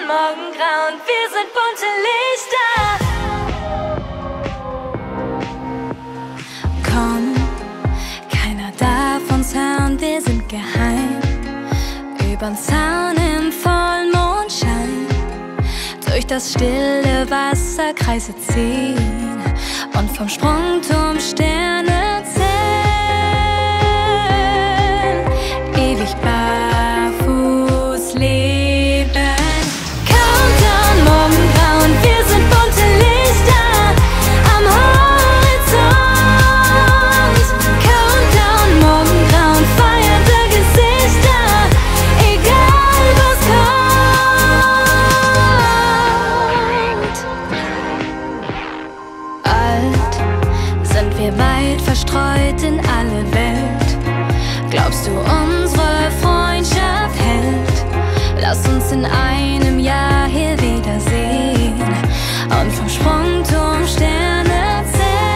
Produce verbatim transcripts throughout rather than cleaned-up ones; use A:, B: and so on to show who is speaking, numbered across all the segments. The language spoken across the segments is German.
A: Morgengrau und wir sind bunte Lichter. Komm, keiner darf uns hören, wir sind geheim. Übern Zaun im Vollmondschein, durch das stille Wasser Kreise ziehen und vom Sprungturm Sterne zählen. Ewig barfuß leben. Countdown, Morgengrau und wir sind bunte Lichter am Horizont. Countdown, Morgengrau und feiernde Gesichter, egal was kommt. Alt sind wir weit verstreut in alle Welt. Glaubst du, unsere Freundschaft hält? Lass uns in einem Jahr hier wiedersehen und vom Sprungturm Sterne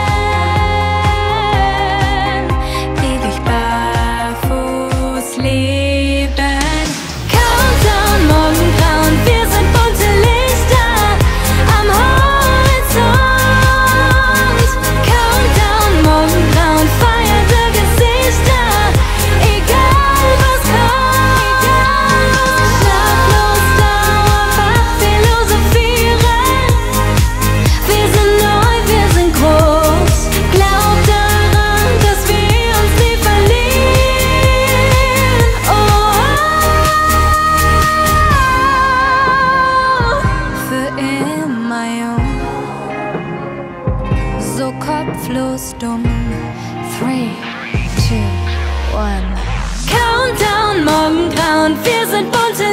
A: zählen. Ewig barfuß leben. Countdown, Morgengrau und wir sind bunte Lichter am Horizont. Countdown, Morgengrau und feiernde Gesichter, egal was kommt. Schlaflos dauerwach philosophieren. Wir sind neu, wir sind groß. Glaub daran, dass wir uns nie verlieren. Oh, für immer jung, so kopflos dumm. Three, two, one. Countdown, Morgengrau und wir sind bunte